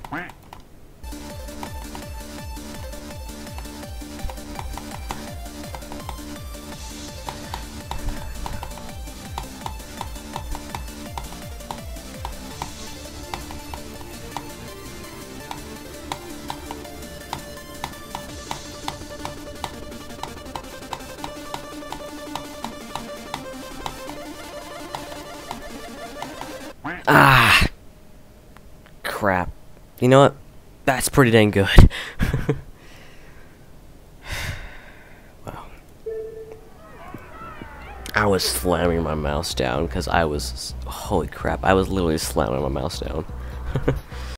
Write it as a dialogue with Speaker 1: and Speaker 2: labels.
Speaker 1: Ah! Crap. You know what? That's pretty dang good. Wow. I was slamming my mouse down because I was... Holy crap, I was literally slamming my mouse down.